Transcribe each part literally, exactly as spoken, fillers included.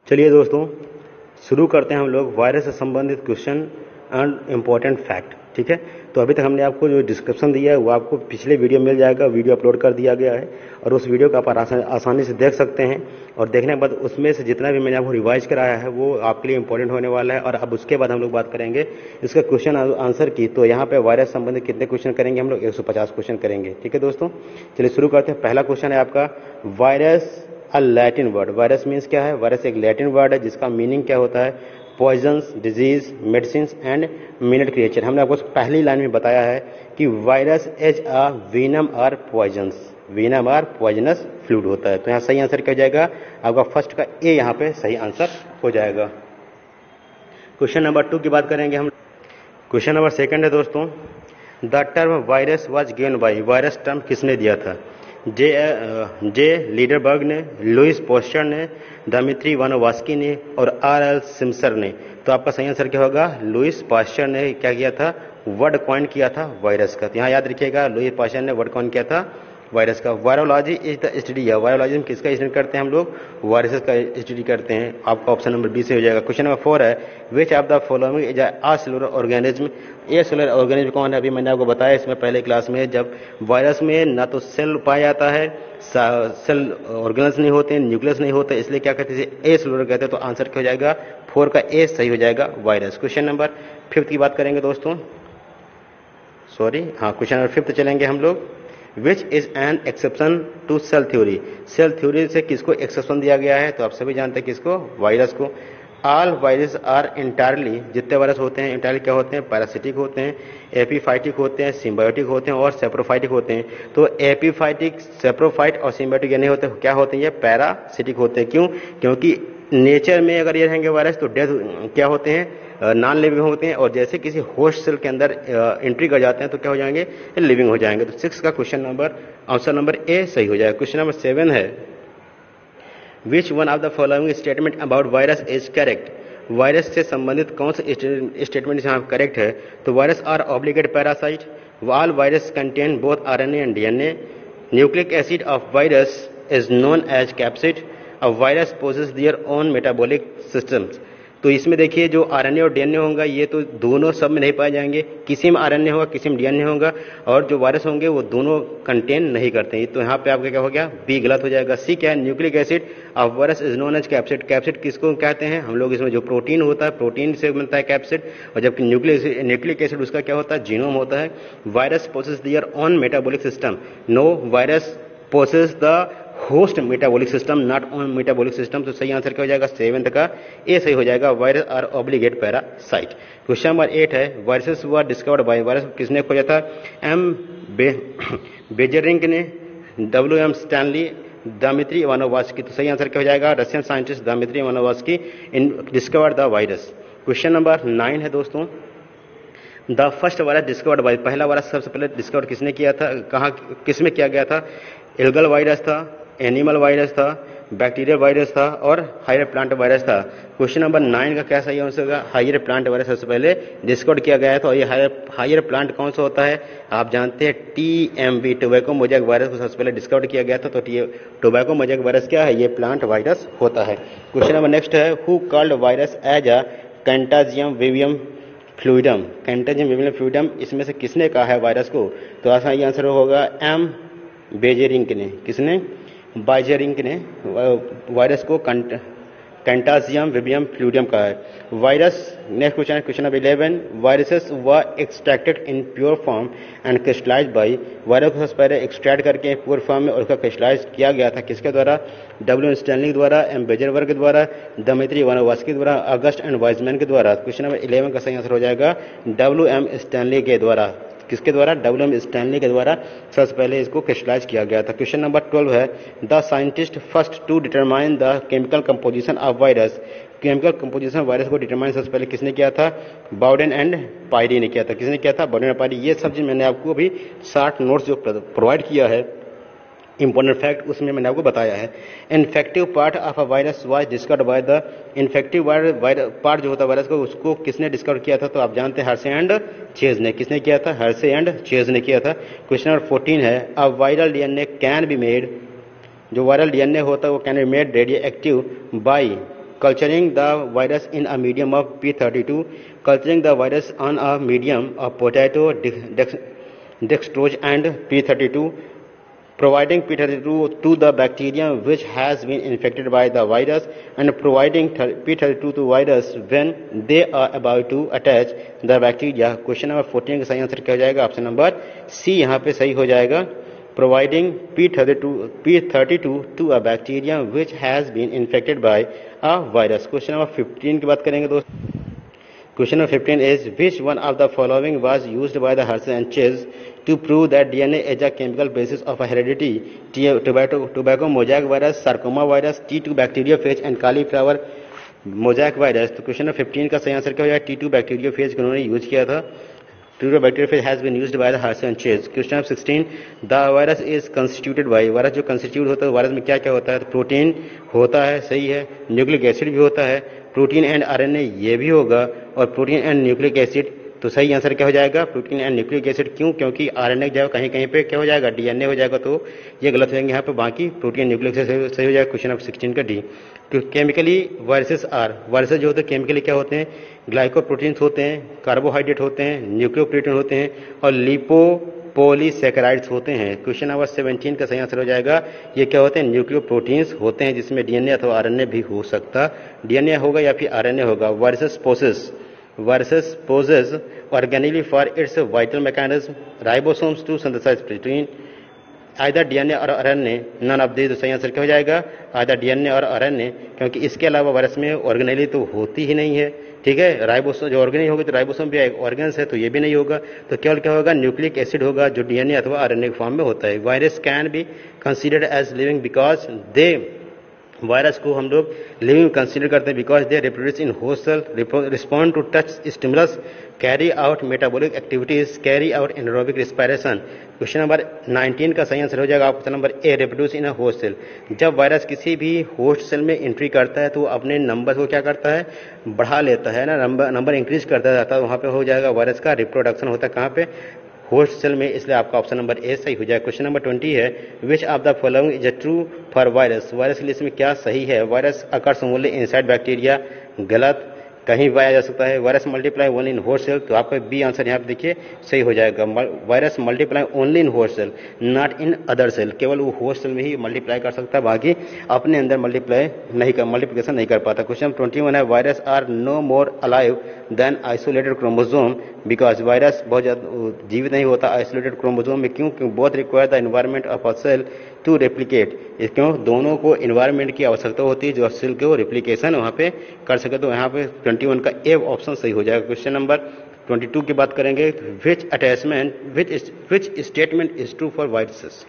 चलिए दोस्तों, शुरू करते हैं हम लोग वायरस से संबंधित क्वेश्चन एंड इम्पोर्टेंट फैक्ट। ठीक है, तो अभी तक हमने आपको जो डिस्क्रिप्शन दिया है वो आपको पिछले वीडियो मिल जाएगा, वीडियो अपलोड कर दिया गया है और उस वीडियो को आप आसानी आसानी से देख सकते हैं। और देखने के बाद उसमें से जितना भी मैंने आपको रिवाइज कराया है वो आपके लिए इंपॉर्टेंट होने वाला है। और अब उसके बाद हम लोग बात करेंगे इसका क्वेश्चन आंसर की। तो यहाँ पे वायरस संबंधित कितने क्वेश्चन करेंगे हम लोग? एक सौ पचास क्वेश्चन करेंगे। ठीक है दोस्तों, चलिए शुरू करते हैं। पहला क्वेश्चन है आपका, virus a Latin word. Virus means क्या है? वायरस एक लैटिन वर्ड है जिसका मीनिंग क्या होता है? Poisons, disease, medicine and minute creature. हमने आपको पहली लाइन में बताया है कि वायरस इज अ वीनम और पॉइजन्स, वीनम और पॉइजनस फ्लूइड होता है। तो यहाँ सही आंसर क्या हो जाएगा? आपका फर्स्ट का ए यहाँ पे सही आंसर हो जाएगा। क्वेश्चन नंबर टू की बात करेंगे हम। क्वेश्चन नंबर सेकंड है दोस्तों, the term virus was given by. Virus term किसने दिया था? जे जे लीडरबर्ग ने, लुइस पोस्टर ने, दमित्री वानोवास्की ने और आर एल सिम्सर ने। तो आपका सही आंसर क्या होगा? लुइस पास्चर ने क्या किया था? वर्ड कॉइन किया था वायरस का। तो यहाँ याद रखिएगा, लुइस पास्चर ने वर्ड कॉइन किया था वायरस का। वायरोलॉजी इज द स्टडी है। वायरोलॉजी में किसका स्टडी करते हैं हम लोग? वायरसेस का स्टडी करते हैं। आपका ऑप्शन नंबर बी से हो जाएगा। क्वेश्चन नंबर फोर है, which of the following is a cellular organism. A cellular organism कौन है? अभी मैंने आपको बताया इसमें पहले क्लास में, जब वायरस में ना तो सेल पाया जाता है, सेल ऑर्गेनल्स नहीं होते, न्यूक्लियस नहीं होते, इसलिए क्या कहते हैं? ए सेलुलर कहते हैं। तो आंसर क्या हो जाएगा? फोर का ए सही हो जाएगा, वायरस। क्वेश्चन नंबर फिफ्थ की बात करेंगे दोस्तों, सॉरी हाँ क्वेश्चन नंबर फिफ्थ चलेंगे हम लोग। Which is an exception to cell theory. Cell theory से किसको एक्सेप्शन दिया गया है? तो आप सभी जानते हैं किसको? वायरस को। ऑल वायरस आर इंटायरली, जितने वायरस होते हैं इंटायरली क्या होते हैं? पैरासिटिक होते हैं, एपीफाइटिक होते हैं, सिम्बायोटिक होते हैं और सेप्रोफाइटिक होते हैं। तो एपीफाइटिक, सेप्रोफाइट और सिम्बायोटिक ये नहीं होते, क्या होते हैं? ये पैरासिटिक होते हैं। क्यों? क्योंकि नेचर में अगर ये रहेंगे वायरस तो डेथ क्या होते हैं? नॉन लिविंग होते हैं। और जैसे किसी होस्ट सेल के अंदर एंट्री कर जाते हैं तो क्या हो जाएंगे? लिविंग हो जाएंगे। तो सिक्स का question number answer number A सही हो जाएगा। क्वेश्चन नंबर सेवन है, which one of the following statement about virus is correct. Virus से संबंधित कौन सा स्टेटमेंट यहाँ करेक्ट है? तो virus are obligate parasite, all virus contain both RNA and DNA, nucleic acid of virus is known as capsid, a virus possess their own metabolic systems. तो इसमें देखिए जो आरएनए और डीएनए होगा ये तो दोनों सब में नहीं पाए जाएंगे, किसी में आरएनए होगा किसी में डीएनए होगा, और जो वायरस होंगे वो दोनों कंटेन नहीं करते हैं। तो यहाँ पे आपका क्या हो गया? बी गलत हो जाएगा। सी क्या है? Nucleic acid of virus is known as capsid. Capsid किसको कहते हैं हम लोग? इसमें जो प्रोटीन होता है, प्रोटीन से बनता है कैप्सिड, और जबकि न्यूक्लिक न्यूक्लिक एसिड उसका क्या होता है? जीनोम होता है। Virus possess their own metabolic system. No, virus possess the host metabolic system, not own metabolic system. तो सही आंसर क्या हो जाएगा? सेवेंथ का ए सही हो जाएगा, virus are obligate parasite. Question number eight है, viruses were discovered by. Virus किसने खोजा था? एम बे, बेजरिंग ने, W M Stanley, Dmitri Ivanovsky. तो सही आंसर क्या हो जाएगा? Russian scientist Dmitri Ivanovsky in discovered the virus. Question number nine है दोस्तों, the first virus discovered by. पहला वायरस सबसे पहले डिस्कवर किसने किया था? कहाँ किसमें किया गया था? एल्गल वायरस था, एनिमल वायरस था, बैक्टीरियल वायरस था और हायर प्लांट वायरस था। क्वेश्चन नंबर नाइन का क्या सही आंसर होगा? हायर प्लांट वायरस सबसे पहले डिस्कवर किया गया है। तो ये हायर हायर प्लांट कौन सा होता है? आप जानते हैं T M V, tobacco mosaic virus को सबसे पहले डिस्कवर किया गया था। तो टोबैको मोजैक वायरस क्या है? ये प्लांट वायरस होता है। क्वेश्चन नंबर नेक्स्ट है, who called virus as a contagium vivum fluidum. Contagium vivum fluidum, इसमें से किसने कहा है वायरस को? तो आसान ये आंसर होगा एम बेजेरिंग ने। किसने? बाइजेरिंग ने वायरस को कंटाजियम विवियम फ्लूइडम कहा है। वायरस, नेक्स्ट क्वेश्चन है question number eleven, viruses were extracted in pure form and crystallized by. Virus को सबसे पहले एक्सट्रैक्ट करके प्योर फॉर्म में और उसका क्रिस्टलाइज किया गया था किसके द्वारा? डब्ल्यू स्टैनली द्वारा, एम बेजरवर्ग के द्वारा, दमित्री वानोवास्की द्वारा, अगस्ट एंड वाइजमैन के द्वारा। क्वेश्चन नंबर इलेवन का सही आंसर हो जाएगा डब्ल्यू एम स्टैनली के द्वारा। किसके द्वारा? डब्ल्यू एम स्टैनली के द्वारा सबसे पहले इसको क्रिस्टलाइज किया गया था। क्वेश्चन नंबर ट्वेल्व है, the scientist first to determine the chemical composition of virus. Chemical composition virus को डिटरमाइन सबसे पहले किसने किया था? बाउडेन एंड पायरी ने किया था। किसने किया था? बाउडेन एंड पायरी। ये सब चीज मैंने आपको भी शार्ट नोट्स जो प्रोवाइड किया है इंपॉर्टेंट फैक्ट, उसमें मैंने आपको बताया है। Infective part of a virus was discovered by the. Infective part जो होता है वायरस को, उसको किसने डिस्कवर किया था? तो आप जानते हैं हर्से एंड चेज ने। किसने किया था? हर्से एंड चेज ने किया था। क्वेश्चन नंबर फोर्टीन है, a viral DNA can be made. जो वायरल डीएनए होता है वो can be made radioactive by culturing the virus in a medium of P thirty-two, culturing the virus on a medium of potato, dex dextrose and P thirty-two, providing P thirty-two to the bacterium which has been infected by the virus, and providing P thirty-two to virus when they are about to attach the bacteria. Question number fourteen का सही answer क्या हो जाएगा? Option number सी यहाँ पे सही हो जाएगा, providing P thirty-two P thirty-two to a bacterium which has been infected by a virus. Question number fifteen की बात करेंगे दोस्तों. Question number fifteen is, which one of the following was used by the Hershey and Chase to prove that D N A is a chemical basis of a heredity? Tobacco, tobacco mosaic virus, sarcoma virus, T two bacteriophage and cauliflower mosaic virus. तो question number fifteen का सही answer क्या हो जाएगा? T to bacteriophage को उन्होंने use किया था. T two bacteriophage has been used by the Hershey and Chase. Question number sixteen, the virus is constituted by, virus जो कंस्टिट्यूट होता है वायरस में क्या क्या होता है? तो प्रोटीन होता है, सही है, न्यूक्लिक एसिड भी होता है, प्रोटीन एंड आरएनए ये भी होगा, और प्रोटीन एंड न्यूक्लिक एसिड. तो सही आंसर क्या हो जाएगा? Protein and nucleic acid. क्यों? क्योंकि आरएनए जो कहीं कहीं पे क्या हो जाएगा? डीएनए हो जाएगा, तो ये गलत हो जाएंगे यहाँ पे. बाकी प्रोटीन न्यूक्लिक एसिड सही हो जाएगा. क्वेश्चन नंबर सिक्सटीन का डी. तो केमिकली वायरसेस आर, वायरसेस जो होते हैं केमिकली क्या होते हैं? ग्लाइकोप्रोटीन्स होते हैं, कार्बोहाइड्रेट होते हैं, न्यूक्लियोप्रोटीन होते हैं, और लिपोपोलीसैकेराइड्स होते हैं. क्वेश्चन नंबर सेवनटीन का सही आंसर हो जाएगा, ये क्या होते हैं? न्यूक्लियोप्रोटीन्स होते हैं जिसमें डीएनए अथवा आरएनए भी हो सकता, डीएनए होगा या फिर आरएनए होगा. Viruses possess viruses poses organelle for its vital mechanism, ribosomes to synthesize protein, either D N A और R N A, none of these. तो सही आंसर क्या हो जाएगा? either D N A और आर एन ए, क्योंकि इसके अलावा वायरस में ऑर्गेनेली तो होती ही नहीं है. ठीक है, राइबोसोम जो ऑर्गेनेल होगी तो राइबोसोम भी ऑर्गेन्स है, तो ये भी नहीं होगा. तो केवल क्या होगा? न्यूक्लिक एसिड होगा जो डीएनए अथवा आरएनए फॉर्म में होता है. Virus can be considered as living because they, virus को हम लोग लिविंग कंसीडर करते हैं because they reproduce in host cell, respond to touch stimulus, carry out metabolic activities, carry out anaerobic respiration. Question number nineteen का सही answer हो जाएगा option number A, reproduce in a host cell. जब virus किसी भी host cell में entry करता है तो अपने नंबर को क्या करता है? बढ़ा लेता है ना, नंबर नंबर इंक्रीज करता जाता है. वहाँ पे हो जाएगा वायरस का रिप्रोडक्शन होता है कहाँ पे? होस्ट सेल में. इसलिए आपका ऑप्शन नंबर ए सही हो जाए. क्वेश्चन नंबर ट्वेंटी है, which of the following is a true for virus. Virus के लिए इसमें क्या सही है? Virus occurs only inside bacteria, गलत, कहीं पाया जा सकता है. Virus multiply only in host cell, तो आपका बी आंसर यहाँ पे देखिए सही हो जाएगा. Virus multiply only in host cell, not in other cell. केवल वो होस्ट सेल में ही मल्टीप्लाई कर सकता है, बाकी अपने अंदर मल्टीप्लाई नहीं कर मल्टीप्लिकेशन नहीं कर पाता. क्वेश्चन ट्वेंटी वन है, virus are no more alive than isolated chromosome because, virus बहुत ज़्यादा जीवित नहीं होता आइसोलेटेड क्रोमोजोम में. क्यों? क्यों? Both require the environment of a cell to replicate. क्यों? दोनों को इन्वायरमेंट की आवश्यकता होती है जो सेल को रेप्लिकेशन वहाँ पे कर सके. तो यहाँ पे ट्वेंटी वन का ए ऑप्शन सही हो जाएगा. क्वेश्चन नंबर ट्वेंटी टू की बात करेंगे, which attachment which which statement is true for viruses.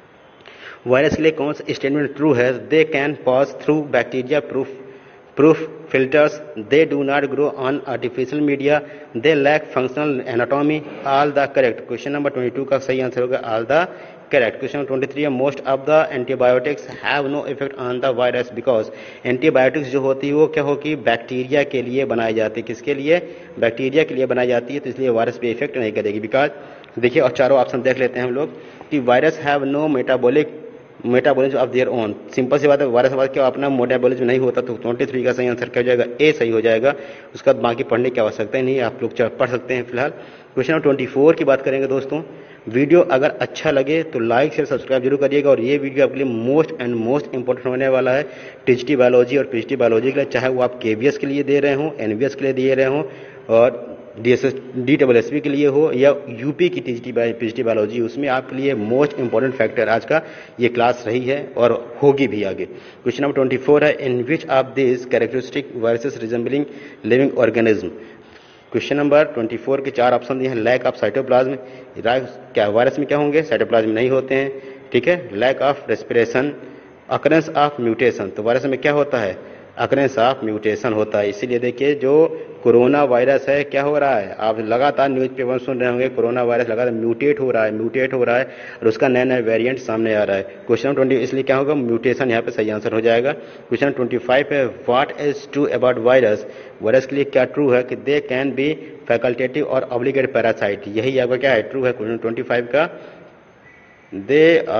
Virus के लिए कौन सा स्टेटमेंट ट्रू है? They can pass through bacteria proof proof filters, they do not grow on artificial media, they lack functional anatomy. All the correct. Question number twenty-two का सही answer होगा all the correct. Question number twenty-three है, most of the antibiotics have no effect on the virus because antibiotics जो होती है वो क्या होगी? बैक्टीरिया के लिए बनाई जाती है. किसके लिए? बैक्टीरिया के लिए बनाई जाती है, तो इसलिए वायरस पे इफेक्ट नहीं करेगी. बिकॉज देखिए, और चारों ऑप्शन देख लेते हैं हम लोग कि virus have no metabolic metabolism of their own. Simple सी बात है, वायरस बाद क्या अपना मेटाबॉलिज्म नहीं होता, तो ट्वेंटी थ्री का सही आंसर क्या हो जाएगा? ए सही हो जाएगा. उसका बाकी पढ़ने की आवश्यकता ही नहीं, आप लोग पढ़ सकते हैं. फिलहाल क्वेश्चन नंबर ट्वेंटी फोर की बात करेंगे दोस्तों. वीडियो अगर अच्छा लगे तो लाइक शेयर सब्सक्राइब जरूर करिएगा, और ये वीडियो आपके लिए मोस्ट एंड मोस्ट इंपॉर्टेंट होने वाला है टीजीटी बायोलॉजी और पीजीटी बायोलॉजी के लिए. चाहे वो आप केवीएस के लिए दे रहे हो, एनवीएस के लिए दे रहे हो, और DSS D double S P के लिए हो, या यूपी की टीजीटी पीजीटी बायोलॉजी, उसमें आपके लिए मोस्ट इंपॉर्टेंट फैक्टर आज का ये क्लास रही है और होगी भी आगे. क्वेश्चन नंबर ट्वेंटी फोर है, in which of this characteristic viruses resembling living organism. Question number twenty four के चार ऑप्शन दिए हैं. लैक ऑफ साइटोप्लाज्म, क्या वायरस में क्या होंगे? साइटोप्लाज्म नहीं होते हैं. ठीक है. Lack of respiration, occurrence of mutation, तो वायरस में क्या होता है? अकरेंस ऑफ म्यूटेशन होता है. इसीलिए देखिए, जो कोरोना वायरस है क्या हो रहा है? आप लगातार न्यूज पेपर में सुन रहे होंगे, कोरोना वायरस लगातार म्यूटेट हो रहा है म्यूटेट हो रहा है और उसका नया नया वेरिएंट सामने आ रहा है. क्वेश्चन ट्वेंटी, इसलिए क्या होगा? म्यूटेशन यहाँ पे सही आंसर हो जाएगा. क्वेश्चन ट्वेंटी फाइव है, what is true about virus. Virus के लिए क्या ट्रू है? कि दे कैन बी फैकल्टेटिव और ऑब्लिगेट पैरासाइट. यही आपका क्या है? ट्रू है. क्वेश्चन ट्वेंटी फाइव का, they are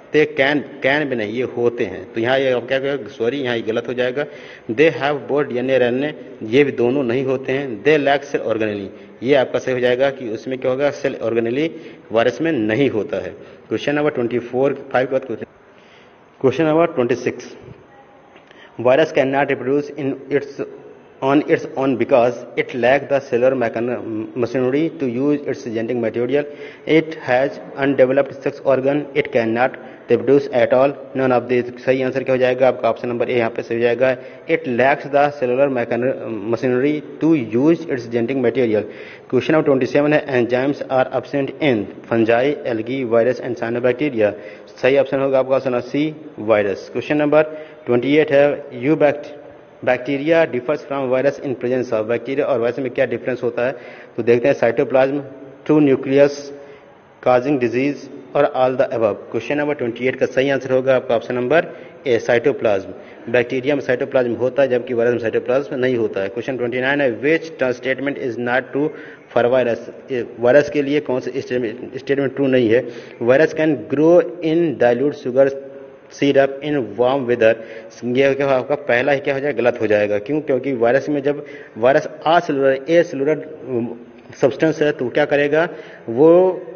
they can, can भी नहीं, ये होते हैं। तो यहाँ ये क्या कहेगा, सॉरी यहाँ ये गलत हो जाएगा। दे हैव बोथ डीएनए और आरएनए, ये भी दोनों नहीं होते हैं। दे लैक सेल ऑर्गेनेली, ये आपका सही हो जाएगा कि उसमें क्या होगा, सेल ऑर्गेनेली वायरस में नहीं होता है। Question number twenty four five का question question number twenty six, virus can not reproduce in its on its own because it lacks the cellular machinery to use its genetic material. It has undeveloped sex organ. It cannot reproduce at all. None of these. सही answer क्या हो जाएगा आपका, option number ए यहाँ पे सही हो जाएगा। It lacks the cellular machinery to use its genetic material. Question number twenty seven है, enzymes are absent in fungi, algae, virus and cyanobacteria. सही ऑप्शन होगा आपका option C, virus. Question number twenty eight you, यू बैक्ट bacteria differs from virus in presence of, bacteria और virus में क्या difference होता है, तो देखते हैं। Cytoplasm, true nucleus, causing disease और all the above. Question number twenty eight का सही आंसर होगा आपका ऑप्शन नंबर ए, साइटोप्लाज्म। बैक्टीरिया में साइटोप्लाज्म होता है जबकि वायरस में साइटोप्लाज्म नहीं होता है। क्वेश्चन ट्वेंटी नाइन है, which statement is not true for virus, virus के लिए कौन सा स्टेटमेंट ट्रू नहीं है। Virus can grow in dilute sugar syrup in warm weather, ये क्या आपका पहला ही क्या हो जाएगा, गलत हो जाएगा। क्यों, क्योंकि वायरस में जब virus acellular acellular substance है तो क्या करेगा, वो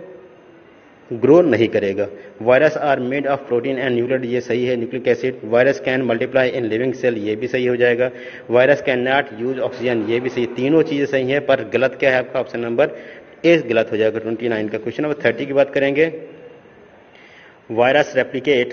ग्रो नहीं करेगा। Virus are made of protein and nucleic, ये सही है, nucleic acid. Virus can multiply in living cell, ये भी सही हो जाएगा। Virus can not use oxygen, ये भी सही। तीनों चीजें सही है, पर गलत क्या है आपका, ऑप्शन नंबर ए गलत हो जाएगा ट्वेंटी नाइन का। क्वेश्चन नंबर थर्टी की बात करेंगे, virus replicate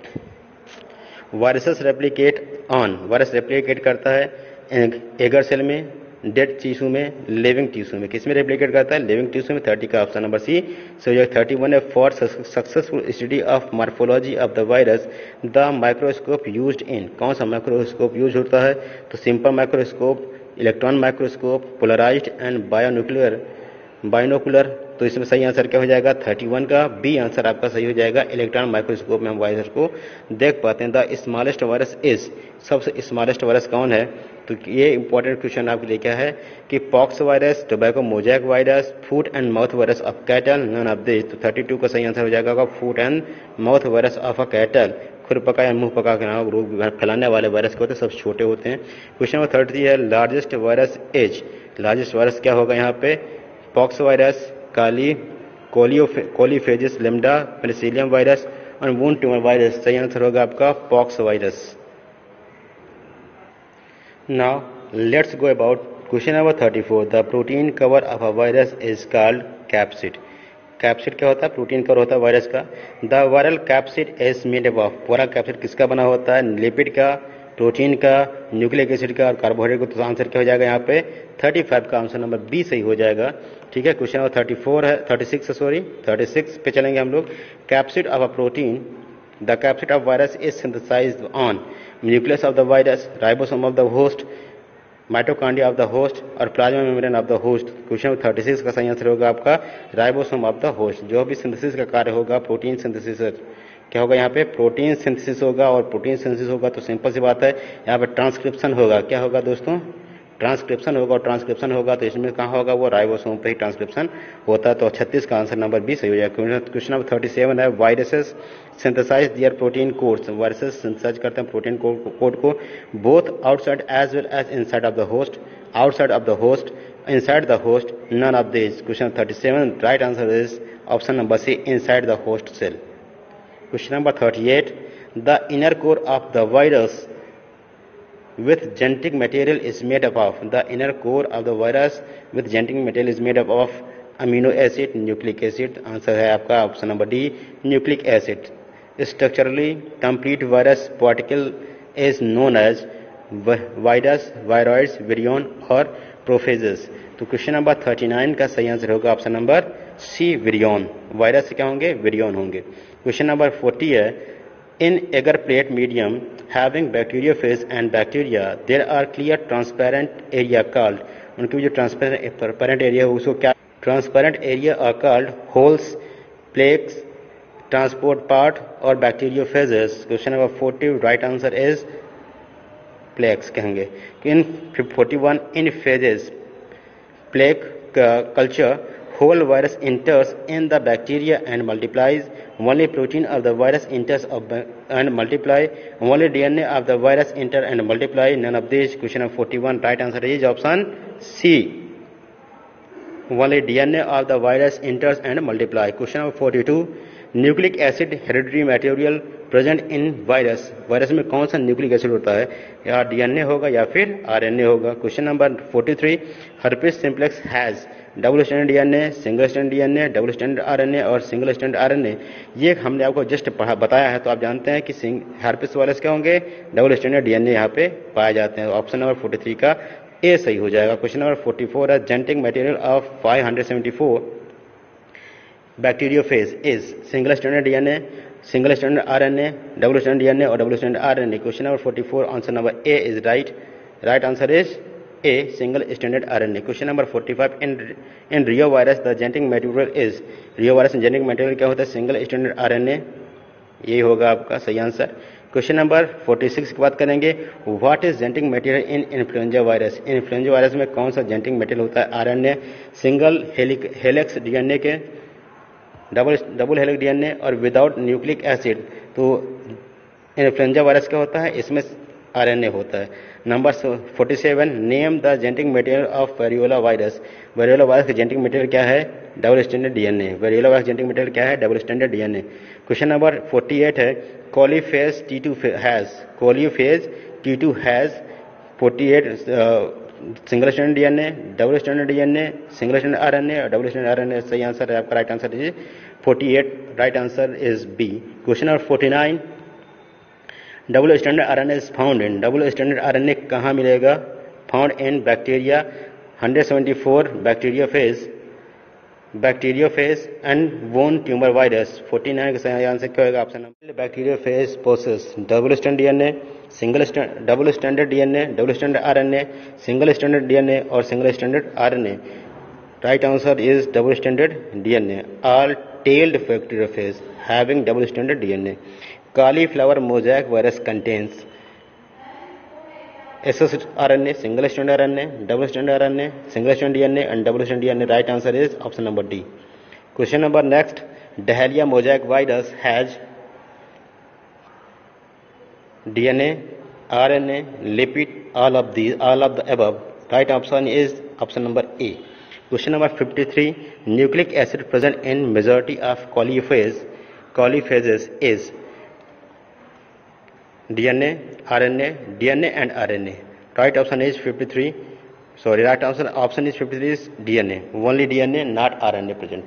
viruses replicate on, virus replicate करता है एगर सेल में, डेड टिश्यू में, लिविंग टिश्यू में। किस में रेप्लिकेट करता है, लिविंग टिश्यू में। थर्टी का ऑप्शन नंबर सी सो जो थर्टी वन है, for successful study of morphology of the virus the microscope used in, कौन सा माइक्रोस्कोप यूज होता है, तो simple microscope, electron microscope, polarized and bionuclear binocular. तो इसमें सही आंसर क्या हो जाएगा, थर्टी वन का बी आंसर आपका सही हो जाएगा। इलेक्ट्रॉन माइक्रोस्कोप में हम वायरस को देख पाते हैं। द स्मॉलेस्ट वायरस इज, सबसे स्मॉलेस्ट वायरस कौन है, तो ये इंपॉर्टेंट क्वेश्चन आपके लिए क्या है कि pox virus, tobacco mosaic virus, foot and mouth virus of cattle, none of this. तो थर्टी टू का सही आंसर हो जाएगा foot and mouth virus of a cattle. खुर पका या मुंह पका के नाम रोग फैलाने वाले वायरस के होते हैं, सब छोटे होते हैं। क्वेश्चन नंबर थर्टी है, largest virus as, largest virus क्या होगा यहाँ पे, pox virus, coli coliphages lambda, penicillium virus और वुंड ट्यूमर वायरस। सही आंसर होगा आपका pox virus. Now let's go about question number thirty four, the protein cover of a virus is called capsid. Capsid क्या होता है, protein cover होता है virus का। The viral capsid is made up of, पूरा capsid किसका बना होता है, लिपिड का, प्रोटीन का, न्यूक्लिक एसिड का और कार्बोहाइड्रेट का। तो आंसर क्या हो जाएगा यहाँ पे थर्टी फाइव का आंसर नंबर बी सही हो जाएगा। ठीक है, क्वेश्चन नंबर थर्टी फोर है, thirty six sorry thirty six पे चलेंगे हम लोग। Capsid of a protein, the capsid of virus is synthesized on nucleus of the virus, ribosome of the host, mitochondria of the host और plasma membrane of the host. Question number thirty six का सही answer होगा आपका ribosome of the host. जो भी synthesis का कार्य होगा, प्रोटीन सिंथेसिस क्या होगा, यहाँ पे प्रोटीन सिंथेसिस होगा। और प्रोटीन सिंथेसिस होगा तो सिंपल सी बात है, यहाँ पे ट्रांसक्रिप्शन होगा। क्या होगा दोस्तों, ट्रांसक्रिप्शन होगा। और ट्रांसक्रिप्शन होगा तो इसमें कहाँ होगा, वो राइबोसोम पे ही ट्रांसक्रिप्शन होता है। तो छत्तीस का आंसर नंबर बी सही हो जाएगा। क्वेश्चन नंबर थर्टी सेवन है, viruses synthesize their protein codes, viruses synthesize करते हैं प्रोटीन कोड को both outside as well as inside of the host, outside of the host, inside the host, none of this. Question thirty seven right answer is option number C, inside the host cell. Question number thirty-eight, the inner core of the virus with genetic material is made up of, the inner core of the virus with genetic material is made up of amino acid, nucleic acid। Answer है आपका option number D, nucleic acid. Structurally complete virus particle is known as virus, viroids, virion और prophages. तो question number thirty nine का सही answer होगा option number C, virion. Virus से क्या होंगे, विरियन होंगे। क्वेश्चन नंबर फोर्टी है, in agar plate medium having bacteriophage and bacteria there are clear transparent area called, उनकी जो ट्रांसपेरेंट एरिया है उसको क्या, transparent area are called holes, plaques, transport part और bacteriophages. Question number forty right answer is plaques कहेंगे। In forty one in phages plaque culture whole virus enters in the bacteria and multiplies. Only protein of the virus enters of and multiply. Only D N A of the virus enter and multiply. None of these. Question number forty-one. Right answer is option C. Only D N A of the virus enters and multiply. Question number forty-two. Nucleic acid hereditary material present in virus. Virus में कौन सा nucleic acid होता है? या DNA होगा या फिर RNA होगा. Question number forty three. Herpes simplex has double standard DNA, single standard DNA, double standard RNA और सिंगल स्टैंडर्ड आरएनए. ये हमने आपको जस्ट बताया है, तो आप जानते हैं कि हर्पिस वायरस क्या होंगे? डबल स्टैंडर्ड डीएनए यहाँ पे पाए जाते हैं. ऑप्शन नंबर फोर्टी थ्री का ए सही हो जाएगा. क्वेश्चन नंबर फोर्टी फोर है genetic material of five hundred seventy four bacteriophage is single standard DNA, single standard RNA, double standard DNA और double standard RNA. Question number forty four. Answer number A is right. Right answer is A single standard RNA. Question number forty five. In in reovirus the genetic material is. Reovirus में genetic material क्या होता है? Single standard RNA. यही होगा आपका सही answer. Question number forty six की बात करेंगे. What is genetic material in influenza virus. Influenza virus में कौन सा जेनेटिक मटेरियल होता है? आरएनए, सिंगल हेलिक्स डीएनए के, डबल डबल हेलिक्स डीएनए और विदाउट न्यूक्लिक एसिड. तो इन्फ्लुएंजा वायरस क्या होता है? इसमें आरएनए होता है. Number forty seven. Name the genetic material of variola virus. Variola virus का जेनेटिक मटेरियल क्या है? Double standard DNA. Variola virus genetic material क्या है? Double standard DNA. Question number forty eight है coliphage T two has. Coliphage T two has forty eight single standard DNA, double standard DNA, single standard RNA और double standard RNA. सही answer है आपका. Right answer is forty eight. Right answer is B. Question number forty nine. Double standard RNA is found in. Double standard RNA कहाँ मिलेगा? Found in bacteria hundred seventy four bacteriophage bacteriophage and bone tumour virus. Forty nine का सही answer क्या होगा? Option number bacteriophage possess double standard DNA, single double standard DNA, double standard RNA, single standard DNA और single standard RNA. Right answer is double standard DNA. All tailed bacteriophage having double standard DNA. cauliflower mosaic virus contains S S R N A, single strand R N A, double strand R N A, single strand D N A and double strand D N A. Right answer is option number D. Question number next. Dahlia mosaic virus has D N A, R N A, lipid, all of these, all of the above. Right option is option number A. Question number fifty-three. Nucleic acid present in majority of coliphase coliphases is D N A, R N A, D N A and R N A. Right option is fifty-three. Sorry, right option option is fifty-three is D N A. Only D N A, not R N A present.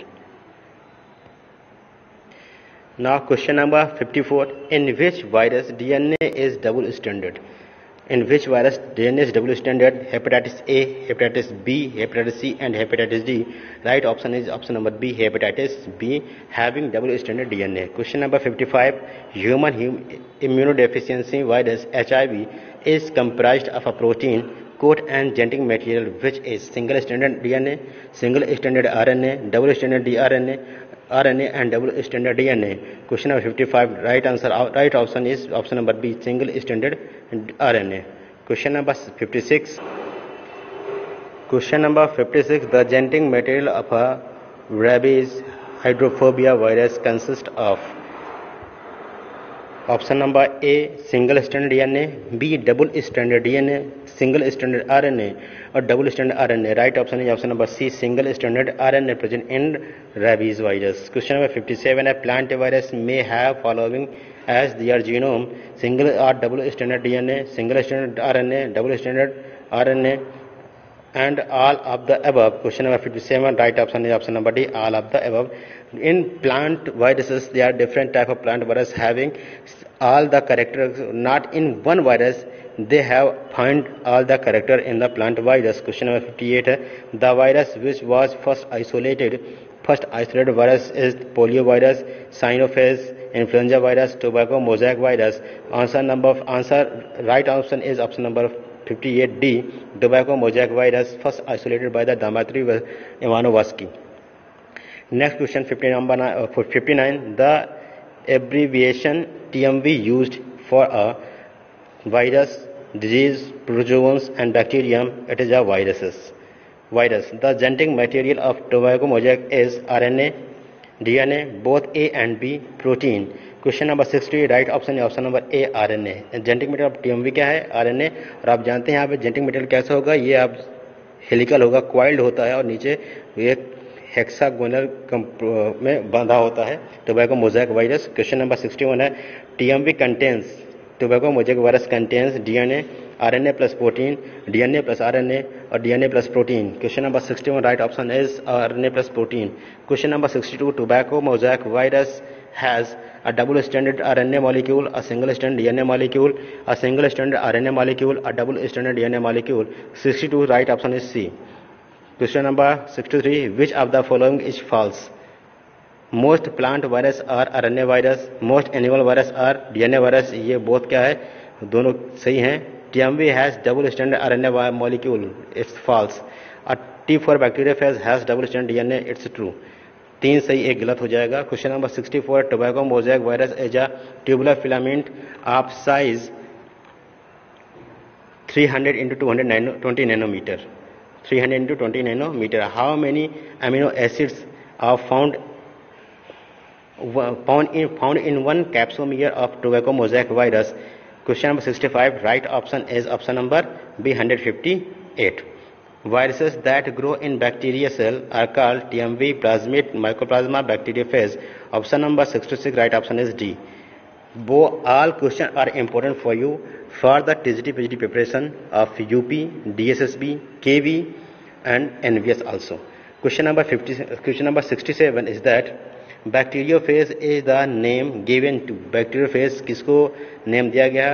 Now question number fifty-four. In which virus D N A is double stranded? In which virus D N A is double stranded? Hepatitis A, hepatitis B, hepatitis C and hepatitis D. Right option is option number B, hepatitis B, having double stranded D N A. Question number fifty-five. Human hum immunodeficiency virus H I V is comprised of a protein, coat and genetic material which is single stranded D N A, single stranded R N A, double stranded D R N A, R N A and double stranded D N A. Question number fifty-five. Right answer, right option is option number B, single stranded R N A. Question number fifty-six. Question number fifty-six. The genetic material of a rabies hydrophobia virus consists of option number A, single stranded D N A, B, double stranded D N A, single stranded R N A or double stranded R N A. Right option is option number C, single stranded R N A present in rabies virus. Question number fifty-seven. A plant virus may have following as their genome: single or double stranded D N A, single stranded R N A, double stranded R N A and all of the above. Question number fifty-seven. Right option is option number D, all of the above. In plant viruses, there are different type of plant virus having all the characters, not in one virus they have found all the character in the plant virus. Question number fifty-eight. The virus which was first isolated first isolated virus is polio virus, cyanophage, influenza virus, tobacco mosaic virus. Answer number answer right option is option number fifty-eight D, tobacco mosaic virus, first isolated by the Dmitry Ivanovsky. Next question fifty number uh, fifty-nine. The abbreviation T M V used for a virus, disease, protozoans and bacterium, it is a viruses. virus. The genetic material of tobacco mosaic is R N A, D N A, both A and B, protein. Question number sixty, right option है option number A, R N A. Genetic material of TMV क्या है? R N A. और आप जानते हैं यहाँ पे genetic material कैसा होगा? ये आप हेलिकल होगा, क्वाइल्ड होता है और नीचे एक हेक्सागोनल में बंधा होता है tobacco mosaic virus. Question number sixty one है TMV contains tobacco mosaic virus contains DNA, RNA plus protein, DNA plus RNA और DNA plus protein. Question number sixty one, right option is RNA plus protein. Question number sixty two, tobacco mosaic virus has a double stranded R N A molecule, a single stranded D N A molecule, a single stranded R N A molecule, a double stranded D N A molecule. sixty-two, right option is C. Question number sixty-three, which of the following is false? Most plant virus are R N A virus, most animal virus are D N A virus. ये both क्या है? दोनों सही हैं. T M V has double stranded R N A molecule, it's false. A T for bacteriophage has double stranded D N A, it's true. तीन सही एक गलत हो जाएगा. Question number sixty four, tobacco mosaic virus as a tubular filament of size three hundred into two hundred twenty nanometre. Three hundred into twenty nanometre. How many amino acids are found found in found in one capsomere of tobacco mosaic virus. Question number sixty five, right option is option number B, hundred fifty eight. Viruses that grow in bacteria cell are called T M V, plasmid, mycoplasma, bacteriophage. Option number sixty-six, right option is D. Bo all questions are important for you for the T G T P G T preparation of U P, D S S B, K V and N V S also. Question number fifty, question number sixty-seven is that bacteriophage is the name given to. bacteriophage किसको name दिया गया?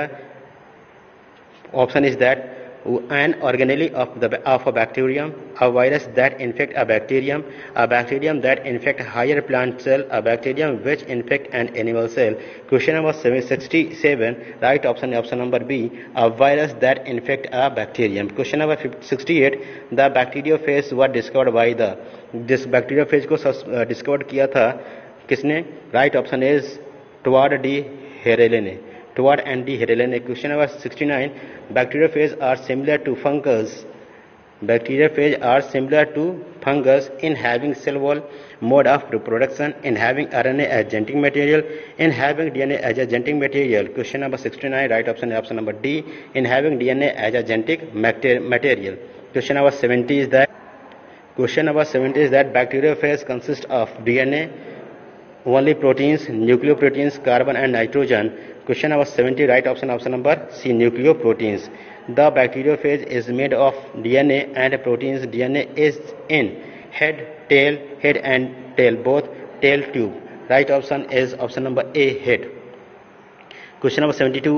Option is that an organelle of the of a bacterium, a virus that infect a bacterium, a bacterium that infect higher plant cell, a bacterium which infect an animal cell. Question number sixty-seven, right option option number B, a virus that infect a bacterium. Question number sixty-eight, the bacteriophage was discovered by the. this bacteriophage को discover किया था किसने? Right option is Twort d'Herelle ने. Toward and D. Herrelin. Question number sixty-nine. Bacteriophage are similar to fungus. Bacteriophage are similar to fungus in having cell wall, mode of reproduction, in having R N A as genetic material, in having D N A as a genetic material. Question number sixty-nine. Right option is option number D. In having D N A as a genetic material. Question number seventy is that. Question number seventy is that bacteriophage consists of D N A, only proteins, nucleoproteins, carbon and nitrogen. Question number seventy, right option option number C, nucleoproteins. The bacteriophage is made of D N A and proteins. D N A is in head, tail, head and tail, both tail tube. Right option is option number A, head. Question number seventy-two,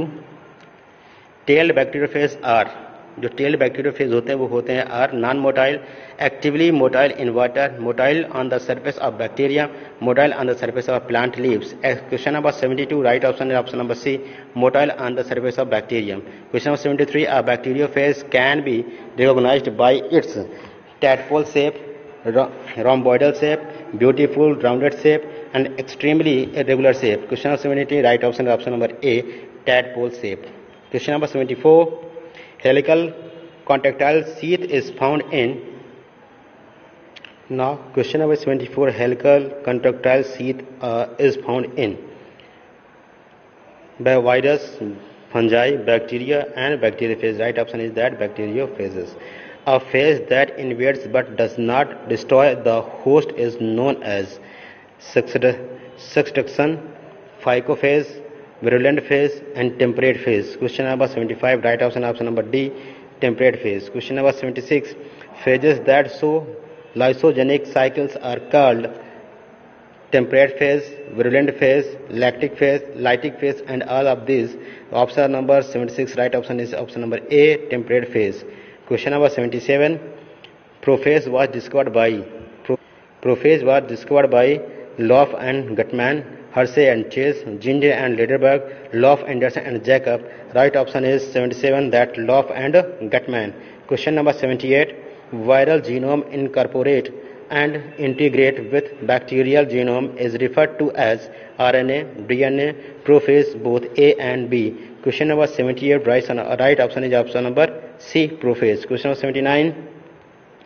tailed bacteriophage are, जो tail bacteriophage होते हैं वो होते हैं are non motile, actively motile in water, motile on the surface of bacteria, motile on the surface of plant leaves. Question number seventy two, right option है option number C, motile on the surface of bacterium. Question number seventy three, a bacteriophage can be recognised by its tadpole shape, rhomboidal shape, beautiful rounded shape and extremely irregular shape. Question number seventy, right option is option number A, tadpole shape. Question number seventy-four, helical contractile sheath is found in. Now question number seventy-four, helical contractile sheath uh, is found in by virus, fungi, bacteria and bacteriophage. Right option is that bacteriophages. A phage that invades but does not destroy the host is known as succeduction, phycophage, virulent phase and temperate phase. Question number seventy-five, right option option number D, temperate phase. Question number seventy-six, phases that show lysogenic cycles are called temperate phase, virulent phase, lactic phase, lytic phase and all of these. Option number seventy-six, right option is option number A, temperate phase. Question number seventy-seven, prophase was discovered by pro, prophase was discovered by Loff and Gutmann, Hershey and Chase, Ginger and Lederberg, Loff, Anderson and Jacob. Right option is seventy-seven, that Loff and Gutmann. Question number seventy-eight, viral genome incorporate and integrate with bacterial genome is referred to as R N A, D N A, prophase, both A and B. Question number seventy-eight, right option is option number C, prophase. Question number seventy-nine,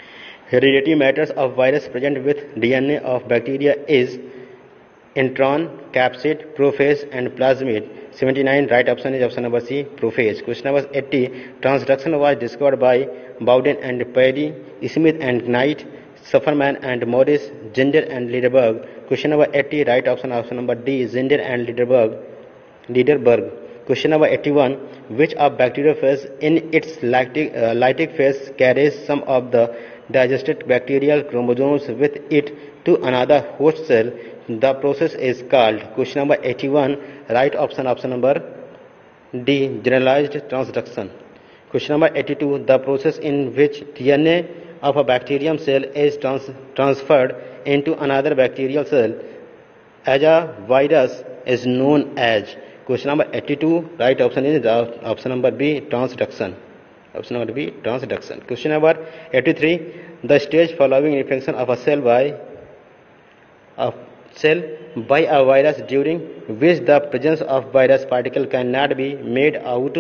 Hereditary matters of virus present with D N A of bacteria is intron, capsid, prophase and plasmid. seventy-nine, right option is option number C, prophase. Question number eighty, transduction was discovered by Bowden and Perry, Smith and Knight, Sufferman and Morris, Zinder and Liederberg. Question number eighty, right option option number D, Zinder and Liederberg. Liederberg. Question number eighty-one, which of bacteriophage in its lytic, uh, lytic phase carries some of the digested bacterial chromosomes with it to another host cell? The process is called. Question number eighty-one, right option option number D, generalized transduction. Question number eighty-two, the process in which D N A of a bacterium cell is trans transferred into another bacterial cell as a virus is known as. Question number eighty-two, right option is option number B, transduction. Option number B, transduction. Question number eighty-three, the stage following infection of a cell by a cell by a virus during which the presence of virus particle cannot be made out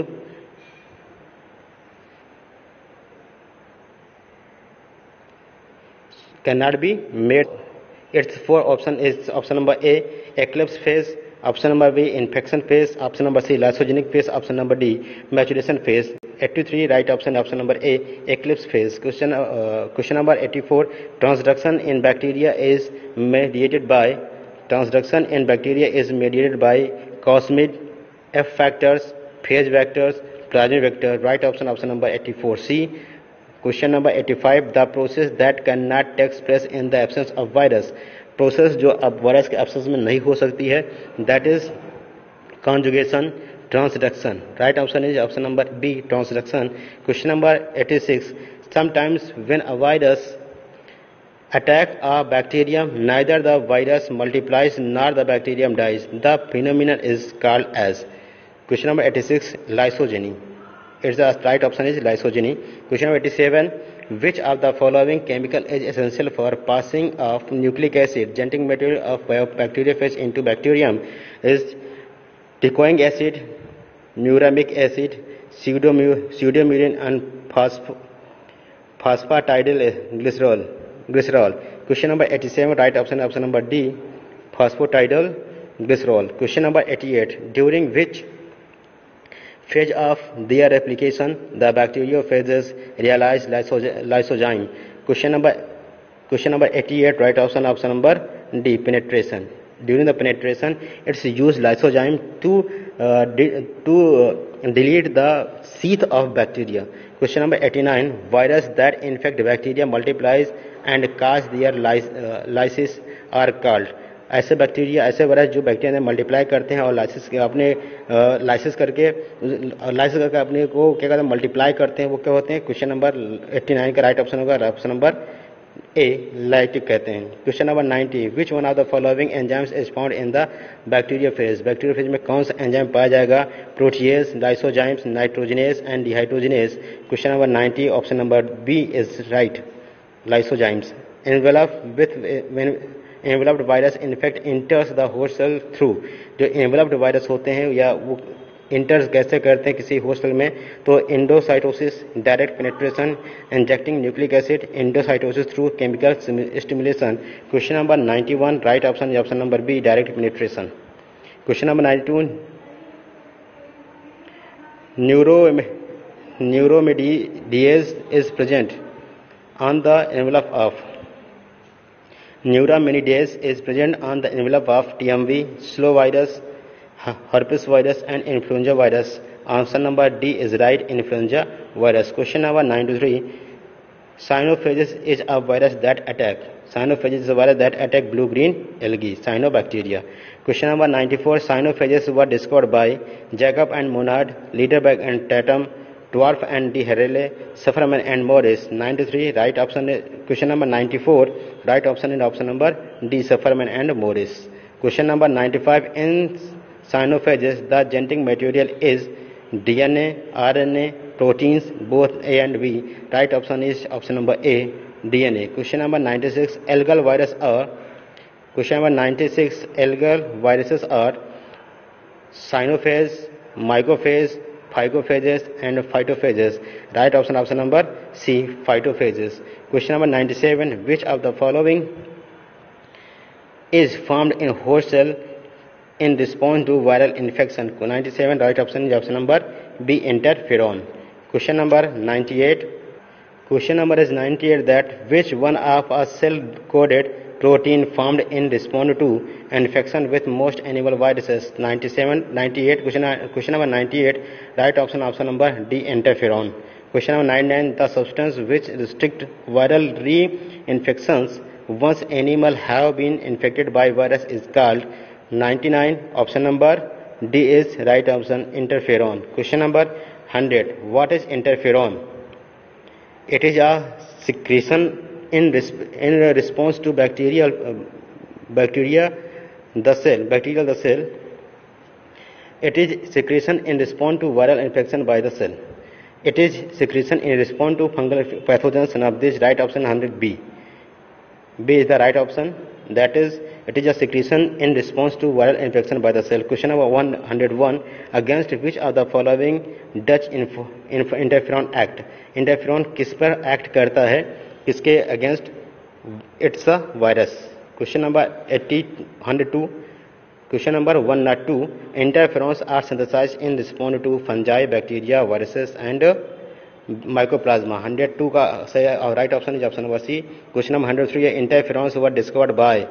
cannot be made. Its four option is option number A, eclipse phase, option number B, infection phase, option number C, lysogenic phase, option number D, maturation phase. eighty-three, right option option number A, eclipse phase. Question uh, question number eighty-four, transduction in bacteria is mediated by transduction in bacteria is mediated by cosmid, F factors, phase vectors, plasmid vector. Right option option number eighty-four, C. Question number eighty-five, the process that cannot take place in the absence of virus. Process जो अब virus के absence में नहीं हो सकती है, that is conjugation transduction. Right option is option number B, transduction. Question number eighty-six, sometimes when a virus attack a bacterium, neither the virus multiplies nor the bacterium dies. The phenomenon is called as. Question number eighty-six, lysogeny. It's the right option is lysogeny. Question number eighty-seven, which of the following chemical is essential for passing of nucleic acid, genetic material of bacteriophage into bacterium? Is decoying acid, muramic acid, pseudomurin and phosphatidyl glycerol. Glycerol. Question number eighty-seven, right option option number D, phosphatidyl glycerol. Question number eighty-eight, during which phase of their replication the bacteriophages realize lysozyme? Question number question number eighty-eight, right option option number D, penetration. During the penetration, it's used lysozyme to uh, de to uh, delete the sheath of bacteria. Question number eighty-nine, virus that infect bacteria multiplies and cause their lysis are called. ऐसे bacteria ऐसे virus जो bacteria में multiply करते हैं और lysis अपने lysis करके lysis करके अपने को क्या कहते हैं मल्टीप्लाई करते हैं, वो क्या होते हैं? क्वेश्चन नंबर eighty-nine का राइट ऑप्शन होगा ऑप्शन नंबर ए, लाइटिक कहते हैं. Question number ninety, which one of the following enzymes is found in the bacteriophage? Bacteriophage में कौन सा एंजाइम पाया जाएगा? Protease, lysozymes, nitrogenase and dehydrogenase. Question number ninety, option number B is right, lysozymes. Envelope with when enveloped virus infect enters the host cell through. जो enveloped virus होते हैं या वो इंटर्स कैसे करते हैं किसी होस्ट सेल में? तो endocytosis, direct penetration, injecting nucleic acid, endocytosis through chemical stimulation. Question number ninety-one, right option option number B, direct penetration. Question number ninety-two, neuro neuraminidase is present on the envelope of. Neuraminidase is present on the envelope of T M V, slow virus, herpes virus and influenza virus. Answer number D is right, influenza virus. Question number ninety-three, cyanophages is a virus that attack. Cyanophages is a virus that attack blue-green algae, cyanobacteria. Question number ninety-four, cyanophages were discovered by Jacob and Monod, Liederberg and Tatum, Dwarf and de Herelle, Sufferman and Morris. ninety-three, right option. Question number ninety-four, right option is option number D, Sufferman and Morris. Question number ninety-five, in cyanophages the genetic material is D N A, R N A, proteins, both A and B. Right option is option number A, D N A. Question number ninety-six, algal virus are. Question number ninety-six, algal viruses are cyanophage, mycophage, phagophagous and phytophages. Right option, option number C, phytophages. Question number ninety-seven, which of the following is formed in host cell in response to viral infection? ninety-seven, right option is option number B, interferon. Question number ninety-eight. Question number is ninety-eight, that which one of a cell-coded protein formed in response to infection with most animal viruses? ninety-seven, ninety-eight. Question, question number ninety-eight, right option, option number D, interferon. Question number ninety-nine, the substance which restrict viral reinfections once animal have been infected by virus is called? ninety-nine, option number D is right option, interferon. Question number one hundred, what is interferon? It is a secretion in, resp- in response to bacterial uh, bacteria the cell bacterial the cell. It is secretion in response to viral infection by the cell. It is secretion in response to fungal pathogens. And of this, right option one hundred B. B is the right option. That is, it is a secretion in response to viral infection by the cell. Question number one hundred one, against which of the following Dutch info, info, interferon act? Interferon किस पर act करता है? किसके against? It's a virus. Question number eighty, one hundred two. Question number one oh two, interferons are synthesized in response to fungi, bacteria, viruses and mycoplasma. one hundred two का सही right option is option number C. Question number one hundred three, interferons were discovered by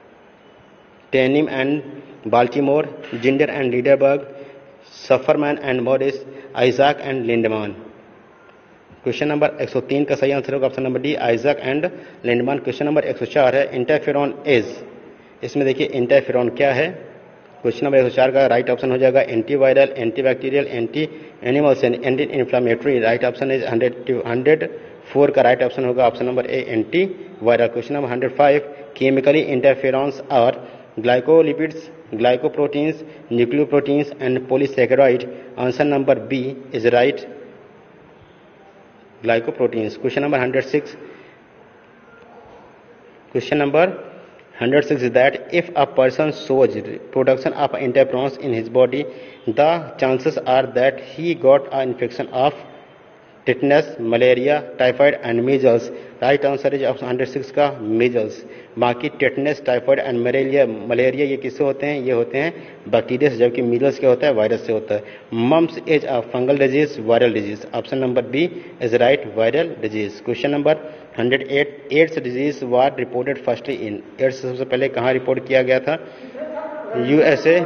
Tenim and Baltimore, Ginder and Liederberg, Sufferman and Morris, Isaac and Lindemann. Question number one oh three का सही answer होगा option number D, Isaac and Lindemann. Question number one oh four है, interferon is, इसमें देखिए interferon क्या है. Question number one oh four का right option हो जाएगा antiviral, antibacterial, anti animals and anti inflammatory. Right option is one hundred four का right option होगा option number A, anti viral. Question number one hundred five, chemically interferons are glycolipids, glycoproteins, nucleoproteins and polysaccharide. Answer number B is right, glycoproteins. Question number one hundred six. Question number one hundred six is that if a person shows production of interferons in his body, the chances are that he got an infection of tetanus, malaria, typhoid and measles. Right answer is option one hundred six का measles. बाकी tetanus, typhoid and malaria malaria ये किससे होते हैं? ये होते हैं bacteria से, जबकि मीजल्स क्या होता है? वायरस से होता है. Mumps is a fungal disease, viral disease. Option number B is right, viral disease. Question number one hundred eight, AIDS disease was reported firstly in. AIDS सबसे पहले कहाँ रिपोर्ट किया गया था? USA.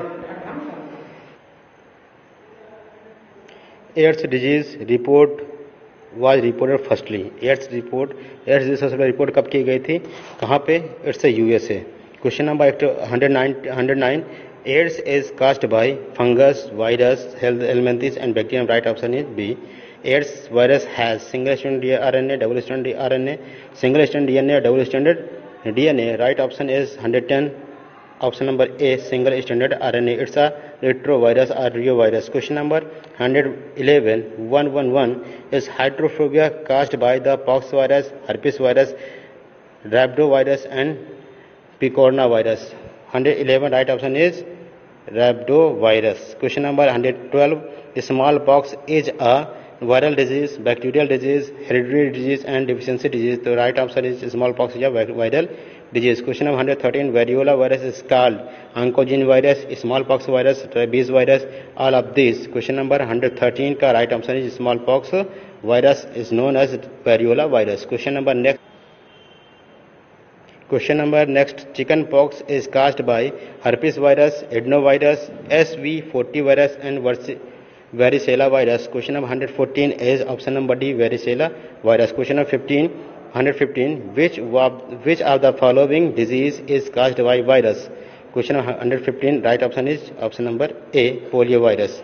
AIDS disease report was reported firstly. AIDS report AIDS disease सबसे पहले report कब की गई थी? कहाँ पे? It's USA. Question number one hundred nine, AIDS is caused by fungus, virus, health elements and bacteria. Right option is B. AIDS virus has single stranded RNA, double stranded RNA, single stranded DNA, double stranded DNA. Right option is one hundred ten, option number A, single stranded R N A. It's a retrovirus or reovirus. Question number one hundred eleven, one eleven is hydrophobia caused by the pox virus, herpes virus, rhabdovirus and picornavirus. one hundred eleven right option is rhabdovirus. Question number one hundred twelve, smallpox is a viral disease, bacterial disease, hereditary disease and deficiency disease. The right answer is smallpox is a viral disease. Question number one hundred thirteen, variola virus is called oncogene virus, smallpox virus, rabies virus, all of these. Question number one hundred thirteen का right answer is smallpox virus is known as variola virus. Question number next. Question number next, chicken pox is caused by herpes virus, adenovirus, S V forty virus and varicella virus. Question number one hundred fourteen is option number D, varicella virus. Question number fifteen, one hundred fifteen, which which of the following disease is caused by virus? Question number one hundred fifteen, right option is option number A, polio virus.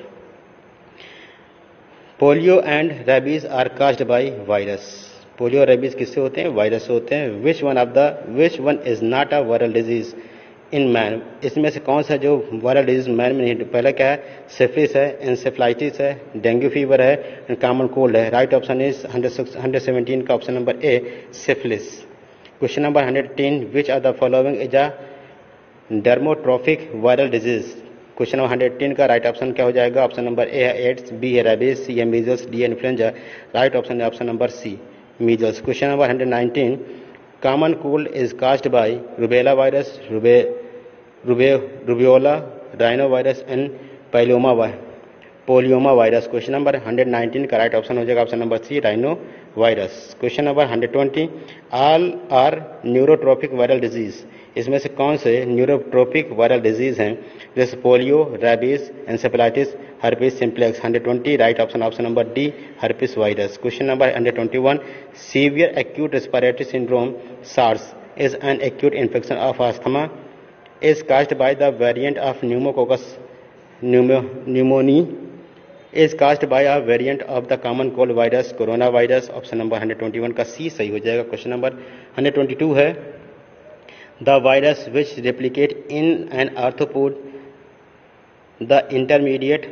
Polio and rabies are caused by virus. Polio और rabies किससे होते हैं? Virus से होते हैं. Which one of the which one is not a viral disease in man? इसमें से कौन सा जो वायरल डिजीज मैन में नहीं? पहला क्या है? सिफिलिस है, एंसेफ्लाइटिस है, डेंगू फीवर है एंड कॉमन कोल्ड है. Right option is one hundred seventeen का option number A, syphilis. Question number one hundred ten, which of the following is a dermotropic viral disease? Question number hundred ten का right option क्या हो जाएगा? Option number A है AIDS, B है rabies, C है measles, D है influenza. Right option है option number C, measles. Question number hundred nineteen, common cold is caused by rubella virus, rube rube rubeola, rhino virus and papilloma virus, polyoma virus. Question number hundred nineteen का right option हो जाएगा option number C, rhino virus. Question number hundred twenty, all are neurotropic viral disease. इसमें से कौन से neurotropic viral disease हैं? जैसे polio, rabies, encephalitis, herpes simplex. Hundred twenty right option option number D, herpes virus. Question number hundred twenty one, severe acute respiratory syndrome SARS is an acute infection of asthma is caused by the variant of pneumococcus pneumoniae is caused by a variant of the common cold virus coronavirus। Option number hundred twenty one का C सही हो जाएगा। Question number hundred twenty two है, the virus which replicate in an arthropod the intermediate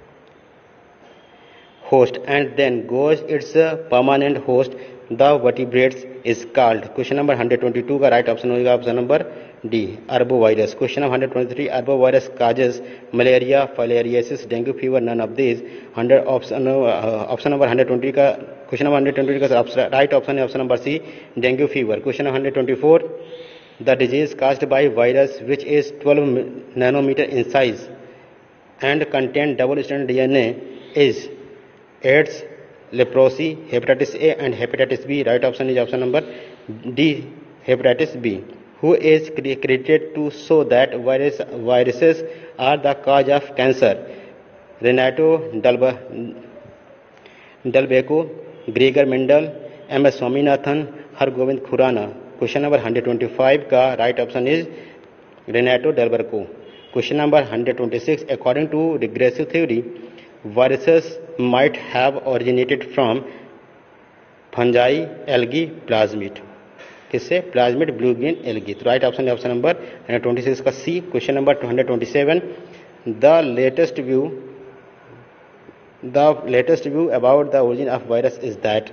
host and then goes its permanent host the vertebrates is called। Question number hundred twenty two का right option होगा option number D, arbovirus. Question number hundred twenty three, arbovirus causes malaria, filariasis, dengue fever, none of this. Hundred option option number hundred twenty का question number hundred twenty का right option है option number C, dengue fever. Question number hundred twenty four, the disease caused by virus which is twelve nanometre in size and contain double strand DNA is AIDS, leprosy, hepatitis A and hepatitis B. Right option is option number D, hepatitis B. Who is credited to show that virus viruses are the cause of cancer? Renato Dulbecco, Gregor Mendel, M S Swaminathan, Hargobind Khorana. Question number hundred twenty five का right option is Renato Dulbecco. Question number hundred twenty six, according to regressive theory viruses might have originated from fungi, algae, plasmid। किससे? Plasmid, blue green algae. तो right option है option number hundred twenty six का C. Question number hundred twenty seven, the latest view the latest view about the origin of virus is that.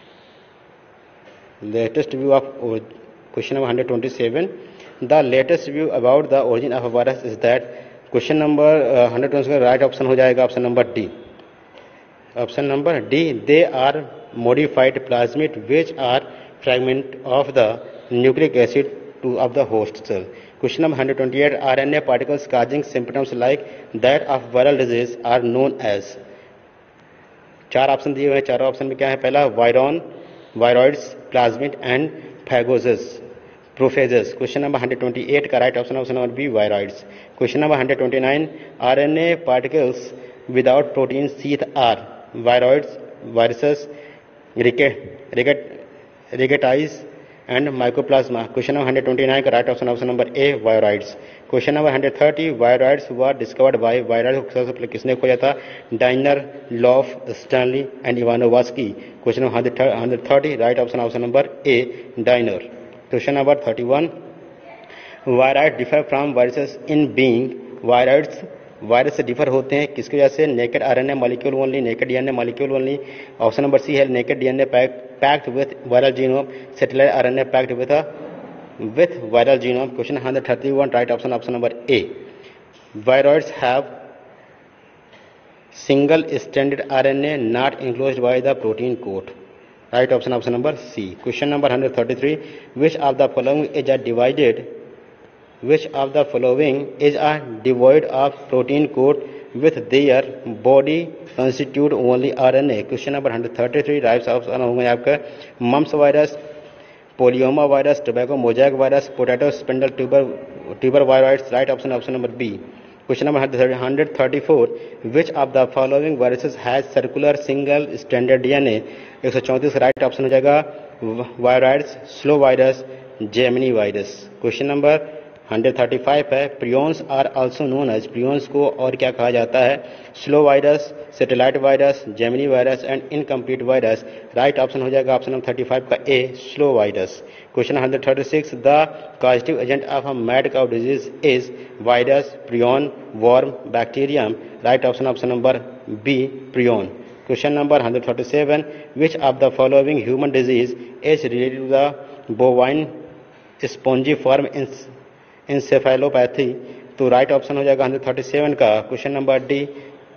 Latest view of question number hundred twenty seven, the latest view about the origin of virus is that. Question number hundred twenty का right option हो जाएगा option number D, option number D, they are modified plasmid which are fragment of the nucleic acid to of the host cell. Question number hundred twenty eight, R N A particles causing symptoms like that of viral disease are known as. चार option दिए हुए हैं, चारों ऑप्शन में क्या है? पहला virion, viroids, plasmid and phages, prophages. Question number hundred twenty eight का right option option number B, viroids. Question number hundred twenty nine, RNA particles without protein sheath are viroids, viruses, rickettsiae and mycoplasma. Question number hundred twenty nine का right option option number A, viroids. Question number hundred thirty, viroids were discovered by, viroids को सबसे पहले किसने खोजा था? Diener, Loeffler, Stanley and Ivanovsky. Question number hundred thirty right option option number A, Diener. Question number thirty one, viroid differ from viruses in being. Viroids virus से differ होते हैं किसकी वजह से? Naked RNA molecule only, naked DNA molecule only. Option number C है naked DNA packed with viral genome, satellite RNA packed with with viral genome. Question hundred thirty one right option option number A, viroids have single stranded RNA not enclosed by the protein coat। Right option option number C. Question number hundred thirty three, which of the following is a divided which of the following is a devoid of protein coat with their body constitute only R N A। Question number hundred thirty three right option होंगे आपका mumps virus, polyoma virus, tobacco mosaic virus, potato spindle tuber tuber viroids. Right option option number B. Question number hundred thirty four, which of the following viruses has circular single standard DNA. एक सौ चौंतीस right option हो जाएगा viroids, slow virus, gemini virus. Question number hundred thirty five है, prions are also known as. Prions को और क्या कहा जाता है? Slow virus, satellite virus, gemini virus and incomplete virus. Right option हो जाएगा ऑप्शन नंबर थर्टी फाइव का A, slow virus. Question hundred thirty six, the causative agent of a mad cow disease is virus, prion, worm, bacterium. Right option option number B, prion. Question number hundred thirty seven, which of the following human disease is related to the bovine spongy form encephalopathy। तो right option हो जाएगा hundred thirty seven का question number D,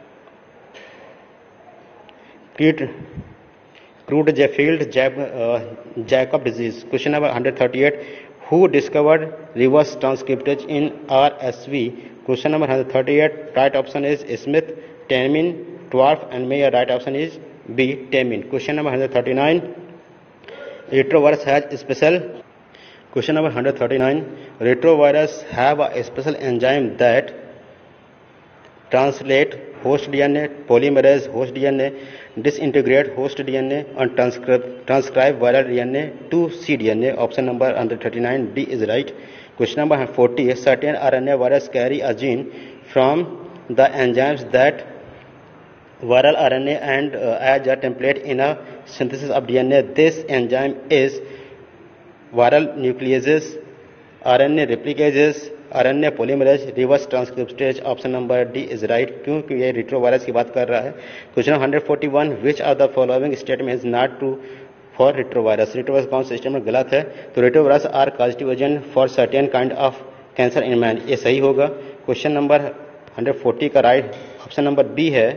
Creutzfeldt Jakob disease. Question number hundred thirty eight, who discovered reverse transcriptase in R S V. Question number hundred thirty eight, right option is Smith, Temin, Twort and Mayer. Right option is B, Temin. Question number hundred thirty nine, retrovirus has special question number one hundred thirty-nine, retrovirus have a special enzyme that translate host D N A, polymerase host D N A, disintegrate host D N A and transcribe transcribe viral D N A to cDNA. Option number one hundred thirty-nine, D is right. Question number forty, certain R N A virus carry a gene from the enzymes that viral R N A and uh, as a template in a synthesis of D N A. This enzyme is viral nucleases, R N A replicases, R N A polymerase, reverse transcriptase. Option number D is right, क्योंकि ये retrovirus की बात कर रहा है। Question one hundred forty-one, which of the following statement is not true for retrovirus? retrovirus कौन सा statement गलत है? तो retrovirus are causative agent for certain kind of cancer in man, ये सही होगा। Question number one hundred forty का right option number B है,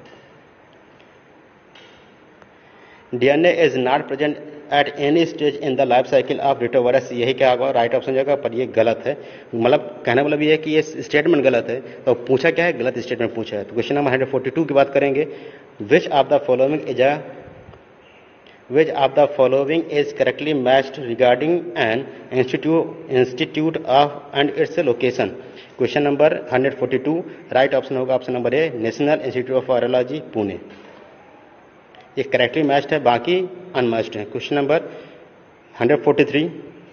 D N A is not present at any stage in the life cycle of retrovirus, यही क्या होगा? Right option जाएगा, पर ये गलत है। मतलब कहने मतलब ये है कि ये स्टेटमेंट गलत है। तो पूछा क्या है? गलत स्टेटमेंट पूछा है। तो question number one hundred forty-two की बात करेंगे, which of the following is a which of the following is correctly matched regarding an institute institute of and its location. Question number one hundred forty-two, right option होगा option number A, National Institute of Virology Pune. ये correctly matched है, बाकी unmatched है। Question number one hundred forty-three,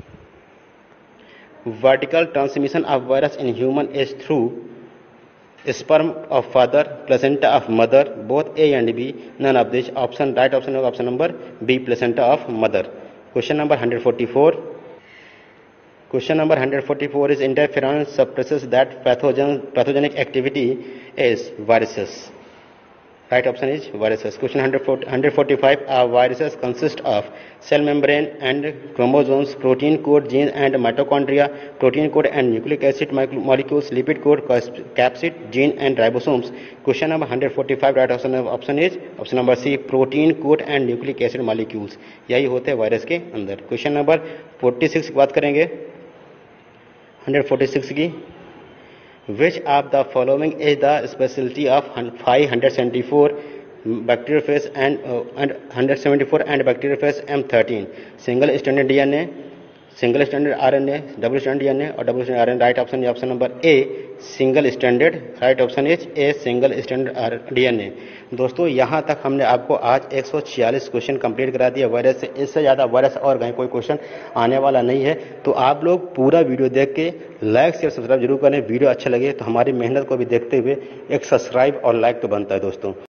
vertical transmission of virus in human is through sperm of father, placenta of mother, both A and B, none of this. Option right option होगा option number B, placenta of mother. Question number one hundred forty-four, question number one hundred forty-four is interferon suppresses that pathogen pathogenic activity is viruses. Right option is viruses. Question one hundred forty-five, uh, viruses consist of cell membrane and chromosomes, protein code, genes and mitochondria, protein code and nucleic acid molecules, lipid code, capsid, gene and ribosomes. Question number one hundred forty-five, right option option is option number C, protein code and nucleic acid molecules. यही होते हैं virus के अंदर। Question number forty-six की बात करेंगे, one hundred forty-six की, which of the following is the specialty of five hundred seventy-four bacteriophage and uh, and one hundred seventy-four and bacteriophage M thirteen? Single stranded D N A, single standard RNA, double standard DNA और double standard RNA. Right option option number A, single standard. Right option is A, single standard DNA. दोस्तों यहाँ तक हमने आपको आज एक सौ छियालीस क्वेश्चन कंप्लीट करा दिया वायरस से। इससे ज़्यादा वायरस और कहीं कोई क्वेश्चन आने वाला नहीं है। तो आप लोग पूरा वीडियो देख के लाइक शेयर सब्सक्राइब जरूर करें। वीडियो अच्छा लगे तो हमारी मेहनत को भी देखते हुए एक सब्सक्राइब और लाइक तो बनता है दोस्तों।